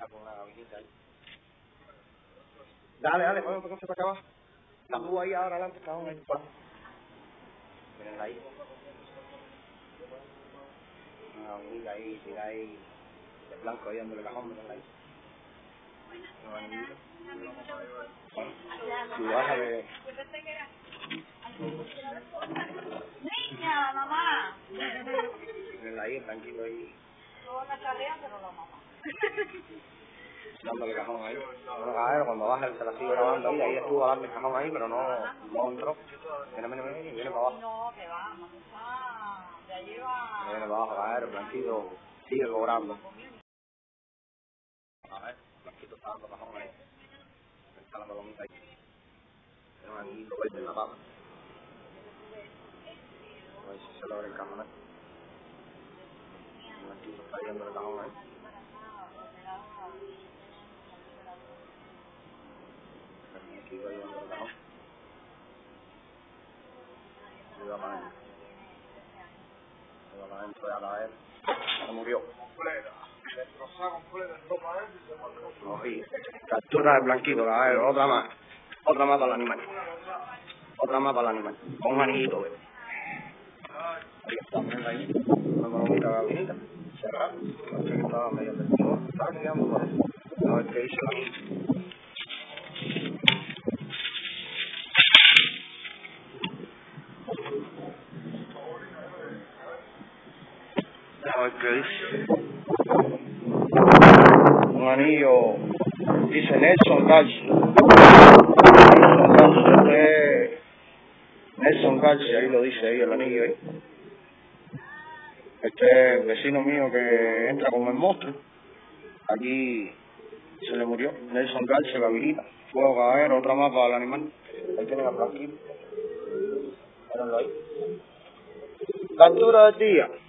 con una gabinita ahí. Dale, pónganse para acá abajo. La tú ahí ahora adelante, cabrón, ahí. Miren ahí. Una gabinita ahí, tira ahí, de blanco ahí dándole cajón, miren ahí. Una gabinita. Si vas a ver... Niña, mamá. Miren ahí, tranquilo ahí. No van a carrear, pero la mamá. Dándole cajón ahí. Bueno, cabrón, cuando baja él se la sigue grabando ahí estuvo dando el cajón ahí, pero no entró. Mira, viene para abajo. No, que va, mamá. Ya lleva... Viene para abajo, cabrón, Blanquito sigue cobrando. A ver, Blanquito está dando cajón ahí. Está dando comida ahí. Tiene un anillito verde en la pata. A ver si se logra el cajón ahí. Blanquito está yendo el cajón ahí. Blanquito ahí yendo el cajón. Se va para adentro. Se va para adentro ya la él. Se murió. Destrozada completa, entró para adentro y se marcó. Oye, captura de Blanquito, cabrón, otra más. Otra más para el animal. Otra más para el animal. Con un anillito, güey. Ahí está, mira ahí. Una colomita gabinita. Cerrada. Estaba medio perdido. Estaba quedando por eso. A ver qué dice la... A ver qué dice. Un anillo. Dice Nelson García. Nelson García, ahí lo dice ahí el anillo ahí. Este es el vecino mío que entra con el monstruo. Aquí se le murió. Nelson García, gabinita. Fuego caballero, otra más para el animal. Ahí tienen a Blanquito. Mírenlo ahí. Captura del día.